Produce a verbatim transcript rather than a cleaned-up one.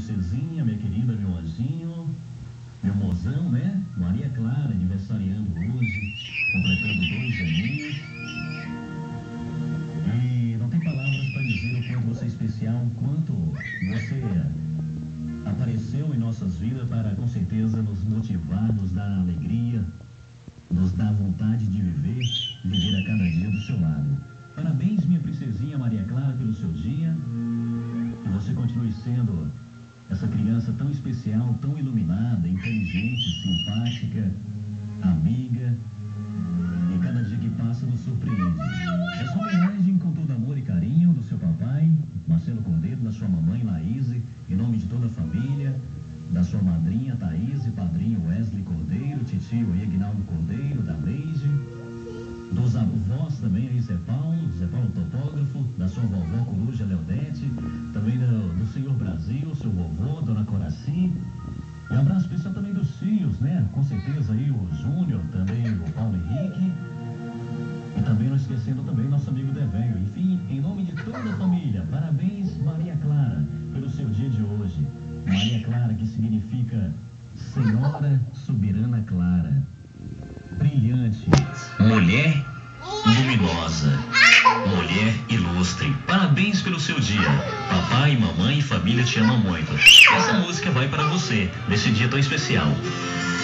princesinha, minha querida, meu anjinho, meu mozão, né? Maria Clara, aniversariando hoje, completando dois aninhos. E não tem palavras para dizer o quanto você é especial, o quanto você apareceu em nossas vidas para, com certeza, nos motivar, nos dar alegria, nos dar vontade de viver, viver a cada dia do seu lado. Parabéns, minha princesinha Maria Clara, pelo seu dia. Que você continue sendo essa criança tão especial, tão iluminada, inteligente, simpática, amiga. E cada dia que passa nos surpreende. Essa homenagem com todo amor e carinho do seu papai, Marcelo Cordeiro, da sua mamãe, Laís, em nome de toda a família, da sua madrinha, Thaís, e padrinho Wesley Cordeiro, titio Aguinaldo Cordeiro, da Leide, dos avós também, aí Zé Paulo, Zé Paulo topógrafo, da sua vovó Coruja Leodete, também do, do senhor Brasil, seu vovô, dona Coraci. E um abraço especial também dos filhos, né? Com certeza aí o Júnior, também o Paulo Henrique. E também não esquecendo também nosso amigo Devéio. Enfim, em nome de toda a família, parabéns Maria Clara pelo seu dia de hoje. Maria Clara, que significa Senhora Soberana Clara. Brilhante. Mulher luminosa. Mulher ilustre. Parabéns pelo seu dia. Papai, mamãe e família te amam muito. Essa música vai para você nesse dia tão especial.